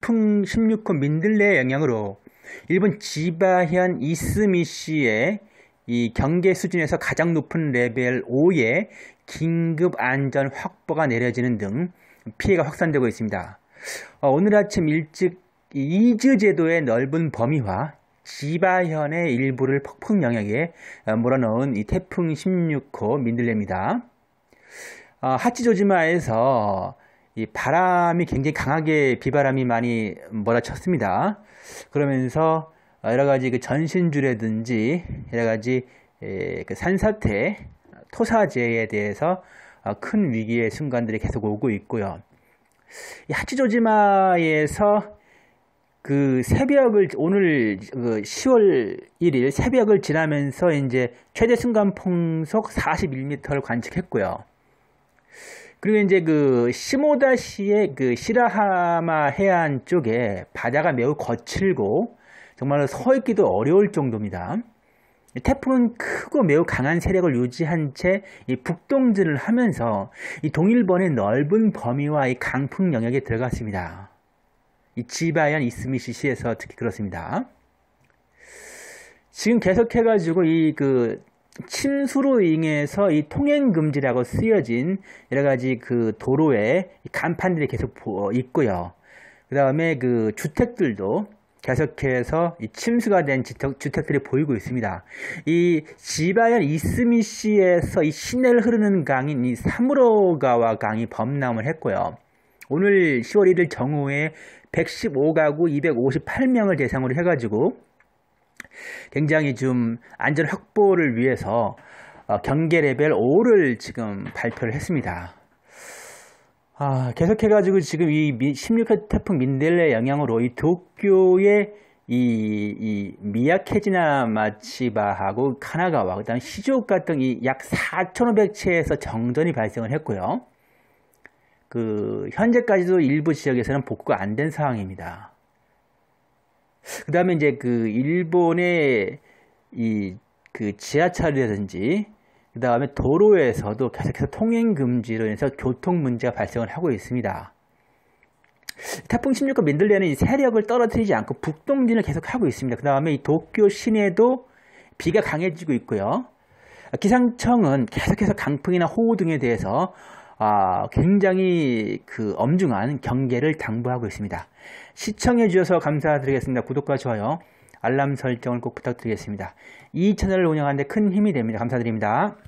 태풍 16호 민들레의 영향으로 일본 지바현 이스미시의 이 경계 수준에서 가장 높은 레벨 5의 긴급 안전 확보가 내려지는 등 피해가 확산되고 있습니다. 오늘 아침 일찍 이즈 제도의 넓은 범위와 지바현의 일부를 폭풍 영역에 몰아넣은 이 태풍 16호 민들레입니다. 하치조지마에서 이 바람이 굉장히 강하게 비바람이 많이 몰아쳤습니다. 그러면서 여러 가지 그 전신주라든지 여러 가지 그 산사태, 토사재에 대해서 큰 위기의 순간들이 계속 오고 있고요. 이 하치조지마에서 그 새벽을 오늘 그 10월 1일 새벽을 지나면서 이제 최대 순간 풍속 41m를 관측했고요. 그리고 이제 그 시모다시의 그 시라하마 해안 쪽에 바다가 매우 거칠고 정말로 서 있기도 어려울 정도입니다. 태풍은 크고 매우 강한 세력을 유지한 채 이 북동진을 하면서 이 동일본의 넓은 범위와 이 강풍 영역에 들어갔습니다. 이 지바현 이스미시시에서 특히 그렇습니다. 지금 계속해가지고 이 그 침수로 인해서 이 통행 금지라고 쓰여진 여러 가지 그 도로에 간판들이 계속 있고요. 그 다음에 그 주택들도 계속해서 이 침수가 된 주택들이 보이고 있습니다. 이 지바현 이스미시에서 이 시내를 흐르는 강인 이 사무로가와 강이 범람을 했고요. 오늘 10월 1일 정오에 115가구 258명을 대상으로 해가지고 굉장히 좀 안전 확보를 위해서 경계 레벨 5를 지금 발표를 했습니다. 계속해가지고 지금 이 16호 태풍 민들레 영향으로 이 도쿄의 이 미야케지나 마치바하고 카나가와 그다음 시즈오카 등 이 약 4,500채에서 정전이 발생을 했고요. 그 현재까지도 일부 지역에서는 복구가 안 된 상황입니다. 그 다음에 이제 그 일본의 이 그 지하철이라든지 그 다음에 도로에서도 계속해서 통행 금지로 인해서 교통 문제가 발생을 하고 있습니다. 태풍 16호 민들레는 이 세력을 떨어뜨리지 않고 북동진을 계속 하고 있습니다. 그 다음에 이 도쿄 시내도 비가 강해지고 있고요. 기상청은 계속해서 강풍이나 호우 등에 대해서 굉장히 그 엄중한 경계를 당부하고 있습니다. 시청해 주셔서 감사드리겠습니다. 구독과 좋아요, 알람 설정을 꼭 부탁드리겠습니다. 이 채널을 운영하는 데 큰 힘이 됩니다. 감사드립니다.